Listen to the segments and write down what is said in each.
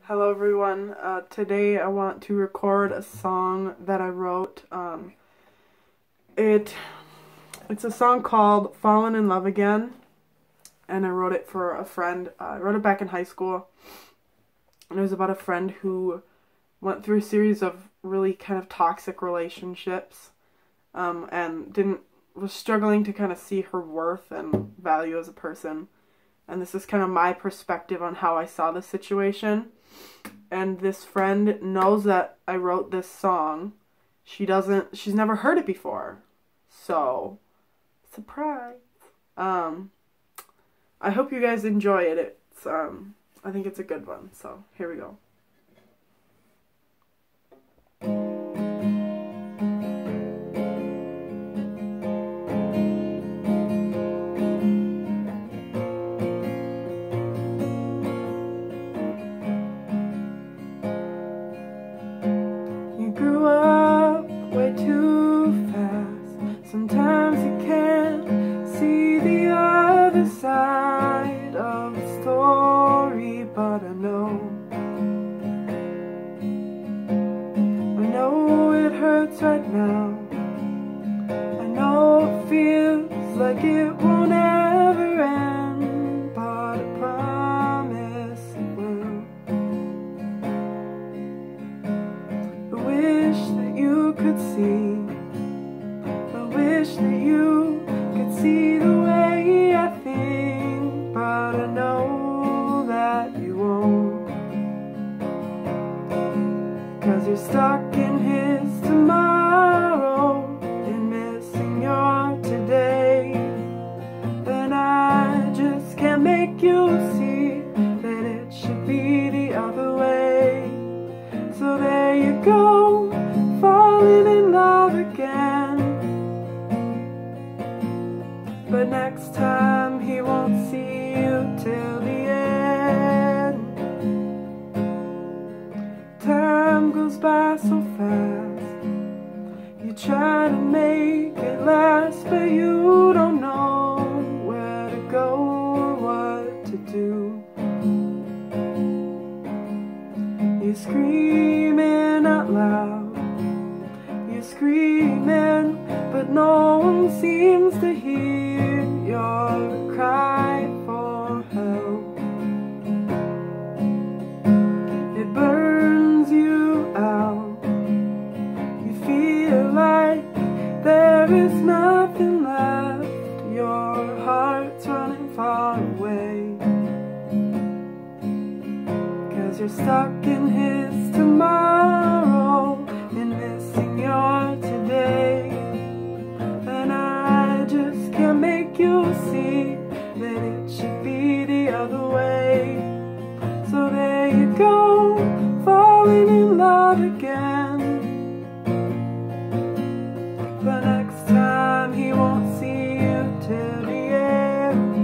Hello everyone. Today I want to record a song that I wrote. It's a song called Fallen in Love Again, and I wrote it for a friend. I wrote it back in high school, and it was about a friend who went through a series of really kind of toxic relationships, and was struggling to kind of see her worth and value as a person. And this is kind of my perspective on how I saw the situation. And this friend knows that I wrote this song. She's never heard it before. So, surprise. I hope you guys enjoy it. I think it's a good one. So, here we go. Grew up way too fast. Sometimes you can't see the other side of the story, but I know it hurts right now. I know it feels like it won't ever end, but I promise it will. I wish that you could see. I wish that you could see the way I think, but I know that you won't. 'Cause you're stuck in his tomorrow and missing your today. And I just can't make you see that it should be the other way. So there you go, falling in love again. But next time he won't see you till the end. Time goes by so fast. You try to make it last, but you don't know where to go or what to do. You're screaming out loud, you're screaming, but no one seems to hear your cry for help. It burns you out, you feel like there is nothing left, your heart's running far away. 'Cause you're stuck in his tomorrow and missing your today. And I just can't make you see that it should be the other way. So there you go, falling in love again. But next time he won't see you till the end.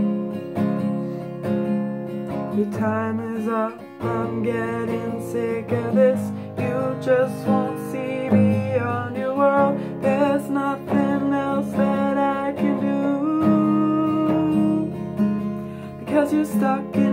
Your time is up, I'm getting sick of this. You just won't see beyond your world. There's nothing else that I can do, because you're stuck in